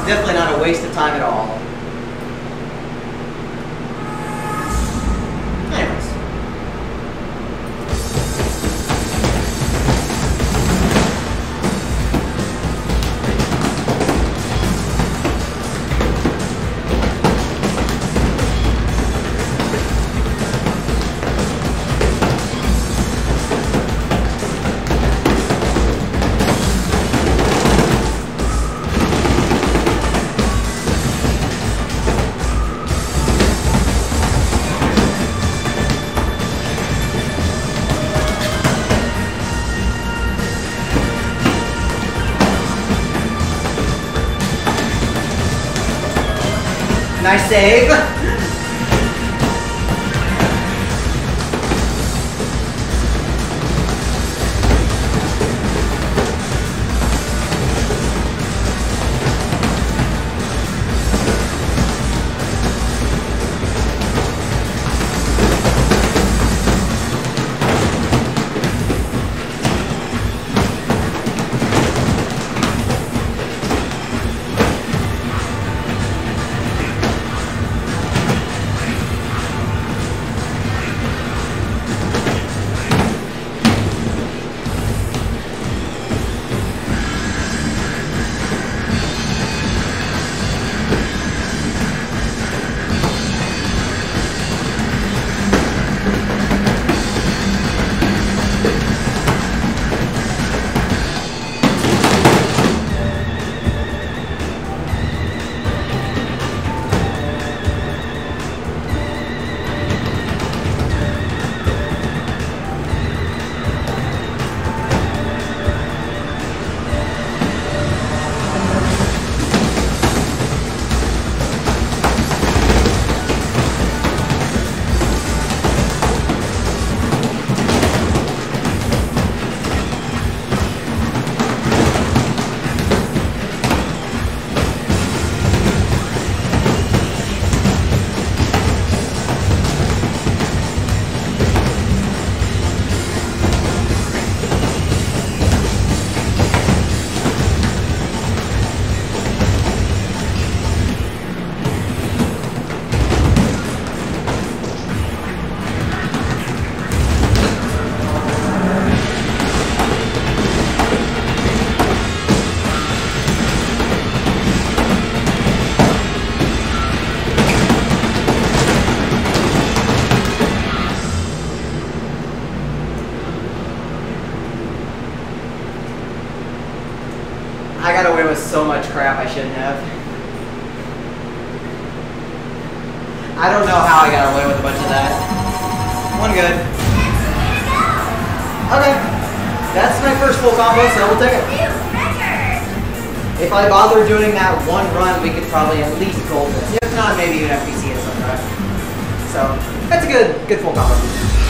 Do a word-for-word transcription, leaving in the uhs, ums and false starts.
Definitely not a waste of time at all. Anyways. Nice save. I got away with so much crap I shouldn't have. I don't know how I got away with a bunch of that. One good. Okay. That's my first full combo, so we'll take it. If I bother doing that one run, we could probably at least gold this. If not, maybe even F P C at some time. So, that's a good, good full combo.